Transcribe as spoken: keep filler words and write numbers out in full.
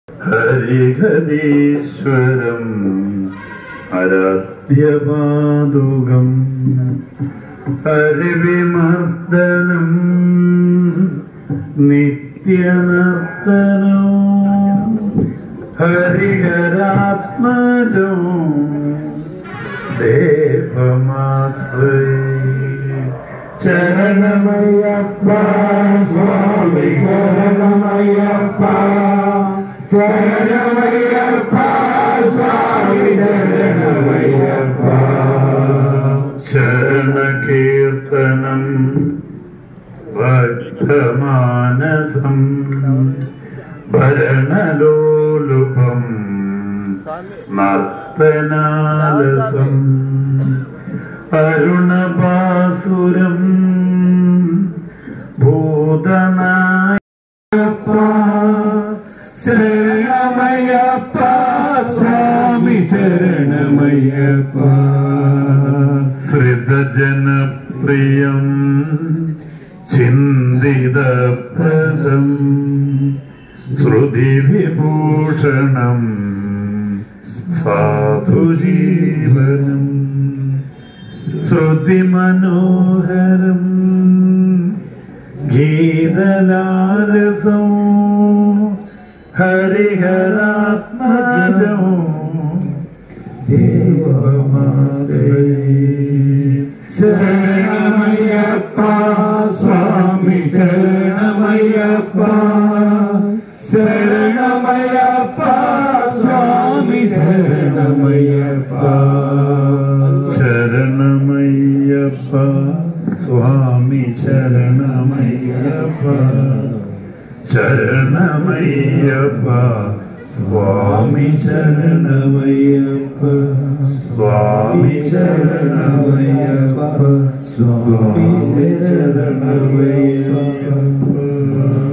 ഹരിഹരീശ്വരം ആരാധ്യപാദുകം ഹരിവിമർദ്ദനം നിത്യനർത്തനോ ഹരിഹരാത്മജോ ദേവമാശ്രയേ. ശരണമയ്യപ്പ സ്വാമി ശരണമയ്യപ്പ ശരണമയ്യപ്പ സ്വാമി ശരണമയ്യപ്പ. ശരണകീർത്തനം ഭക്തമാനസം ഭരണലോലുപം നർത്തനാലസം അരുണപാസുരം ഭൂതനായപ്പ ശരണമയ്യപ്പ സ്വാമി ശരണമയ്യപ്പ. ശ്രിതജനപ്രിയം ചിന്തിതപ്രദം ശ്രുതിവിഭൂഷണം സാധുജീവനം ശ്രുതിമനോഹരം ഗീതലാലസം ഹരിഹരാത്മജോ ദേവമാശ്രയേ. ശരണമയ്യപ്പ സ്വാമി ശരണമയ്യപ്പ ശരണമയ്യപ്പ സ്വാമി ശരണമയ്യപ്പ. ശരണമയ്യപ്പ സ്വാമി ശരണമയ്യപ്പ ശരണമയ്യപ്പ സ്വാമി ശരണമയ്യപ്പ സ്വാമി ശരണമയ്യപ്പ സ്വാമി ശരണമയ്യപ്പ.